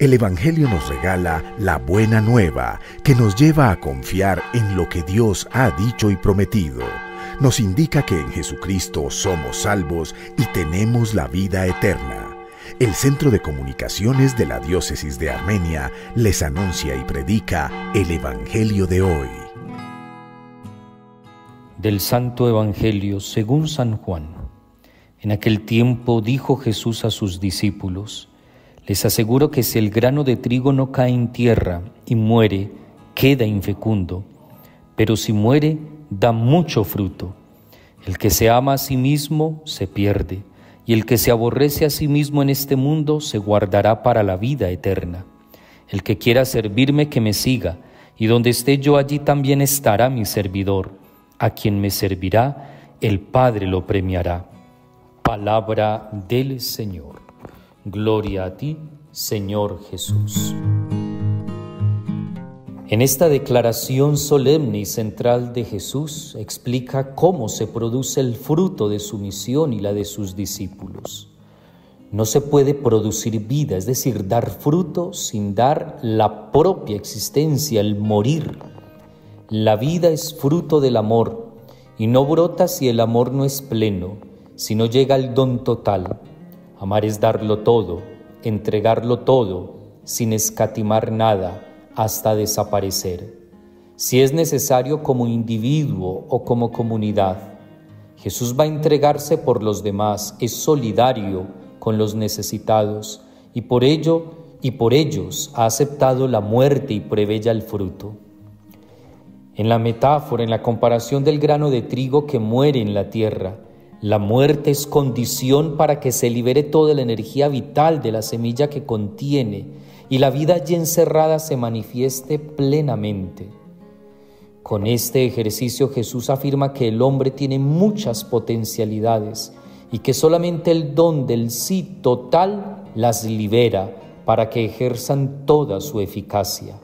El Evangelio nos regala la buena nueva que nos lleva a confiar en lo que Dios ha dicho y prometido. Nos indica que en Jesucristo somos salvos y tenemos la vida eterna. El Centro de Comunicaciones de la Diócesis de Armenia les anuncia y predica el Evangelio de hoy. Del Santo Evangelio según San Juan. En aquel tiempo dijo Jesús a sus discípulos: les aseguro que si el grano de trigo no cae en tierra y muere, queda infecundo, pero si muere, da mucho fruto. El que se ama a sí mismo se pierde, y el que se aborrece a sí mismo en este mundo se guardará para la vida eterna. El que quiera servirme, que me siga, y donde esté yo, allí también estará mi servidor. A quien me servirá, el Padre lo premiará. Palabra del Señor. Gloria a ti, Señor Jesús. En esta declaración solemne y central de Jesús explica cómo se produce el fruto de su misión y la de sus discípulos. No se puede producir vida, es decir, dar fruto sin dar la propia existencia, el morir. La vida es fruto del amor y no brota si el amor no es pleno, si no llega al don total. Amar es darlo todo, entregarlo todo, sin escatimar nada, hasta desaparecer. Si es necesario como individuo o como comunidad, Jesús va a entregarse por los demás, es solidario con los necesitados y por ellos ha aceptado la muerte y prevé ya el fruto. En la metáfora, en la comparación del grano de trigo que muere en la tierra, la muerte es condición para que se libere toda la energía vital de la semilla que contiene y la vida allí encerrada se manifieste plenamente. Con este ejercicio Jesús afirma que el hombre tiene muchas potencialidades y que solamente el don del sí total las libera para que ejerzan toda su eficacia.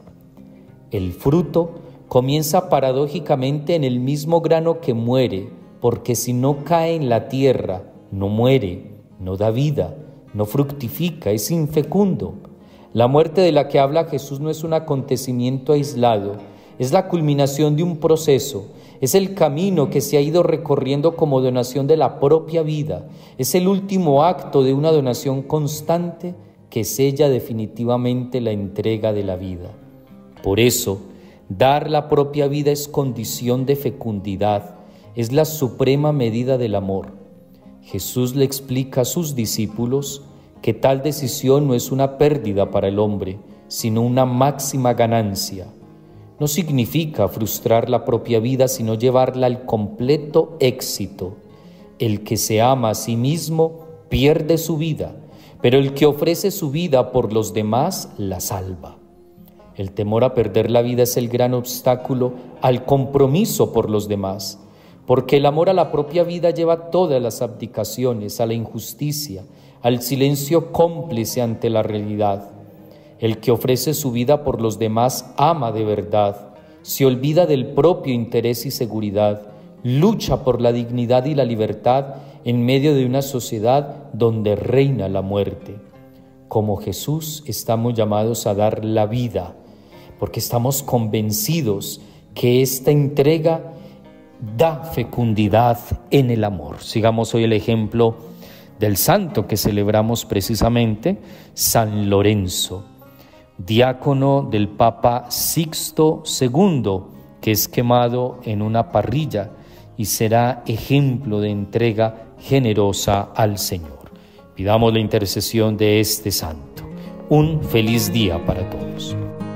El fruto comienza paradójicamente en el mismo grano que muere, porque si no cae en la tierra, no muere, no da vida, no fructifica, es infecundo. La muerte de la que habla Jesús no es un acontecimiento aislado, es la culminación de un proceso, es el camino que se ha ido recorriendo como donación de la propia vida, es el último acto de una donación constante que sella definitivamente la entrega de la vida. Por eso, dar la propia vida es condición de fecundidad, es la suprema medida del amor. Jesús le explica a sus discípulos que tal decisión no es una pérdida para el hombre, sino una máxima ganancia. No significa frustrar la propia vida, sino llevarla al completo éxito. El que se ama a sí mismo pierde su vida, pero el que ofrece su vida por los demás la salva. El temor a perder la vida es el gran obstáculo al compromiso por los demás, porque el amor a la propia vida lleva todas las abdicaciones, a la injusticia, al silencio cómplice ante la realidad. El que ofrece su vida por los demás ama de verdad, se olvida del propio interés y seguridad, lucha por la dignidad y la libertad en medio de una sociedad donde reina la muerte. Como Jesús estamos llamados a dar la vida, porque estamos convencidos que esta entrega da fecundidad en el amor. Sigamos hoy el ejemplo del santo que celebramos precisamente, San Lorenzo, diácono del Papa Sixto II, que es quemado en una parrilla y será ejemplo de entrega generosa al Señor. Pidamos la intercesión de este santo. Un feliz día para todos.